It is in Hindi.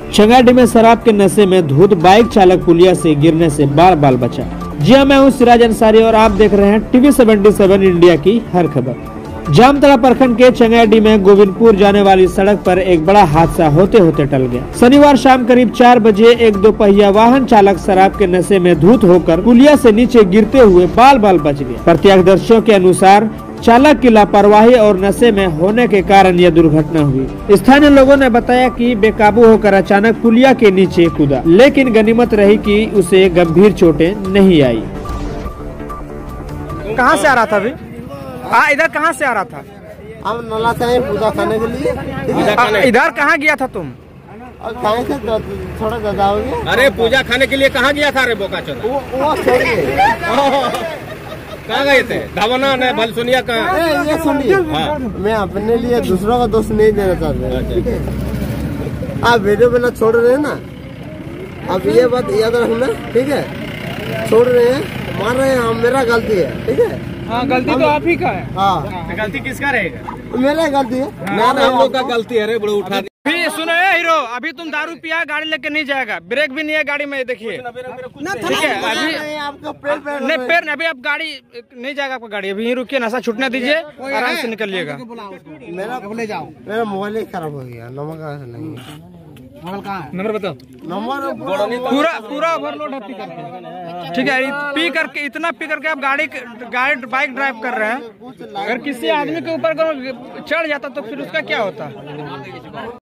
चंगाडी में शराब के नशे में धुत बाइक चालक पुलिया से गिरने से बाल बाल बचा। जी हाँ, मैं हूँ सिराज अंसारी और आप देख रहे हैं टीवी 77 इंडिया की हर खबर। जामताड़ा प्रखंड के चंगाडी में गोविंदपुर जाने वाली सड़क पर एक बड़ा हादसा होते होते टल गया। शनिवार शाम करीब 4 बजे एक दोपहिया वाहन चालक शराब के नशे में धुत होकर पुलिया से नीचे गिरते हुए बाल बाल बच गया। प्रत्यक्षदर्शियों के अनुसार चालक की लापरवाही और नशे में होने के कारण यह दुर्घटना हुई। स्थानीय लोगों ने बताया कि बेकाबू होकर अचानक पुलिया के नीचे कूदा, लेकिन गनीमत रही कि उसे गंभीर चोटें नहीं आई। कहाँ से आ रहा था अभी? इधर कहाँ से आ रहा था? हम नला से पूजा खाने के लिए। इधर कहाँ गया था तुम? और कहाँ से थोड़ा ज्यादा हो गया। अरे पूजा खाने के लिए कहाँ गया था? अरे बोका चोदा वो कहाँ गए थे? धावना ने भलसुनिया कहाँ? ये सुनिए, मैं अपने लिए दूसरों का दोष नहीं देना चाहते। आप वीडियो बना छोड़ रहे हैं ना, अब ये बात याद रखना, ठीक है? छोड़ रहे हैं, मान रहे हैं हम, मेरा गलती है, ठीक है? हाँ, गलती तो आप ही का है। हाँ, गलती किसका रहेगा? मेरा गलती है। हम लोग का गलती है। अरे बड़े उठा फिर सुनो हीरो, अभी तुम दारू पिया, गाड़ी लेके नहीं जाएगा, ब्रेक भी नहीं है गाड़ी में, देखिए ठीक है? अभी आपका पैर नहीं, पैर अभी आप गाड़ी नहीं जाएगा, आपका गाड़ी अभी रुकिए, नशा छूटने दीजिए, आराम से निकलिएगा। मेरा मोबाइल ही खराब हो गया, नंबर नहीं है। नंबर बताओ। नंबर पूरा ओवरलोड है, पी करके, ठीक है? पी करके, इतना पी करके आप गाड़ी बाइक ड्राइव कर रहे हैं। अगर किसी आदमी के ऊपर चढ़ जाता तो फिर उसका क्या होता?